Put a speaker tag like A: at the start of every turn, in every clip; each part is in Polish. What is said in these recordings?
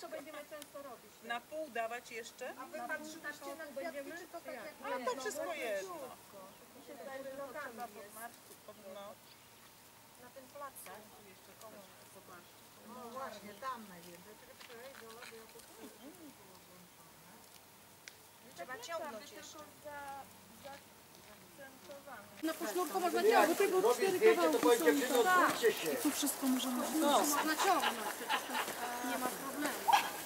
A: to będziemy często robić.
B: Na pół dawać jeszcze?
A: A wy patrzyliście na kwiatki, czy to tak jak...
B: No to wszystko jedno.
A: Mi się zdaje, że lokami jest.
B: No.
A: Na tym placu.
C: No właśnie, tam najwięcej.
A: Trzeba ciągnąć jeszcze.
D: Na posznurku można działać, bo tego 4 kawałki są. Tak. I tu wszystko możemy naciągnąć, przecież to nie ma problemu.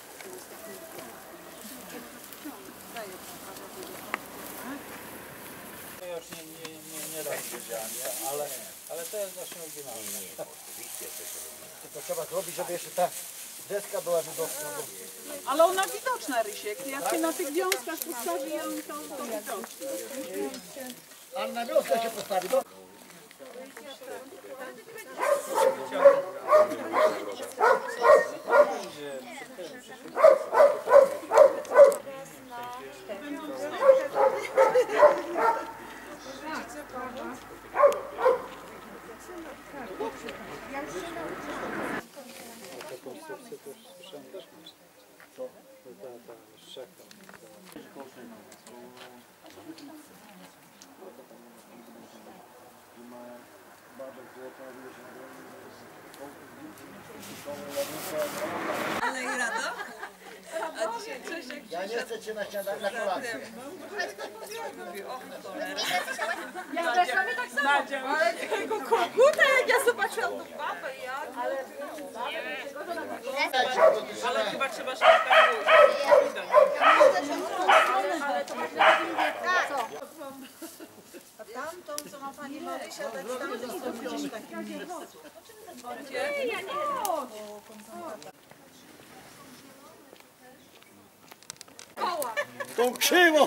E: Ja już nie robię, ale to jest właśnie oryginalne.
F: To trzeba zrobić, żeby jeszcze ta deska była widoczna.
B: Ale ona widoczna, Rysiek. Jak się na tych wiązkach postawi, to widoczna.
F: Ale na wiosnę się postawi. No.
B: Ale i rada? A dzisiaj Czesiek
F: Ja nie chcę cię na śniadanie, na kolację.
D: Ja też mamy tak samo.
B: Ale takiego koguta, jak ja zobaczyłam tą babę, jak? Ale chyba trzeba się tak
C: A tamtą, co ma pani Marysia, dać tam gdzieś takim.
F: Tą krzywą!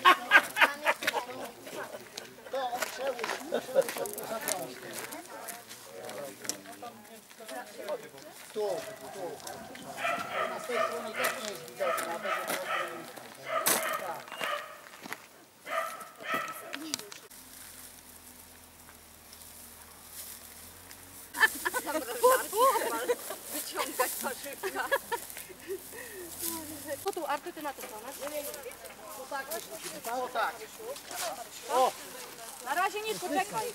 F: Tu. Na tej stronie też nie jest widoczna.
D: Wyciągać warzywka. Po tu Arty, ty na tę stronę.
F: O tak.
D: Na razie nic, poczekaj.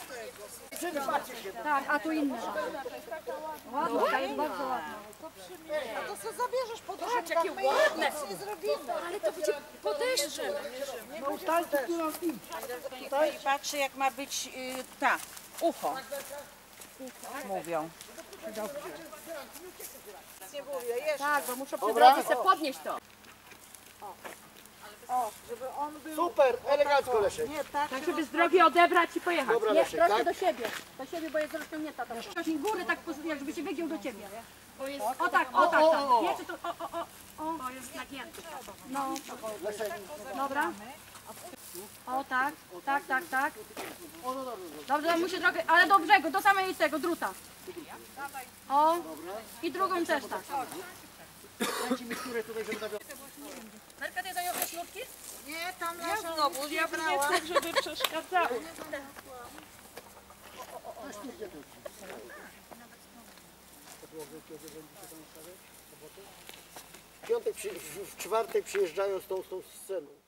D: Tak, a tu inne. Ładna, ta jest bardzo ładna.
C: A to co zabierzesz po to,
D: Patrz, jakie ładne.
C: nie zrobimy.
D: Ale to będzie po deszczu.
C: Tutaj patrzę, jak ma być ta, ucho. Mówią. Nie mówię, jeszcze.
D: Tak, bo muszę przy drodze sobie podnieść to.
C: O, żeby on był...
F: Super, elegancko Leszek.
C: Nie, tak.
D: Tak, żeby z drogi odebrać i pojechać.
F: Dobra,
D: Nie,
F: Leszek,
D: troszkę
F: tak?
D: do siebie. Do siebie, bo jest rozciągnięta ta wcześniej góry, tak jak żeby się wygiął do ciebie. Bo jest... O tak, o tak, tak. Nie, czy to... O, bo jest nagięty. No, dobra. O tak, tak. Dobrze, musi drogę, ale do brzegu, do samej tego druta. O, i drugą też tak. Merka, ty dają śrubki?
C: Nie, tam leżą.
B: znowu, ja nie chcę, żeby przeszkadzało.
F: W czwartek przyjeżdżają z tą sceną.